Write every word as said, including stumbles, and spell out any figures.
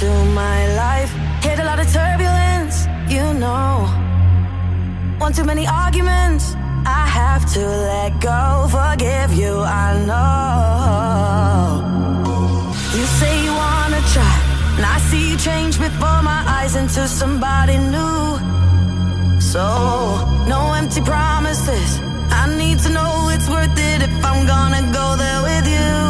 into my life. Hit a lot of turbulence, you know. One too many arguments, I have to let go. Forgive you, I know. You say you wanna try, and I see you change before my eyes into somebody new. So, no empty promises, I need to know it's worth it if I'm gonna go there with you.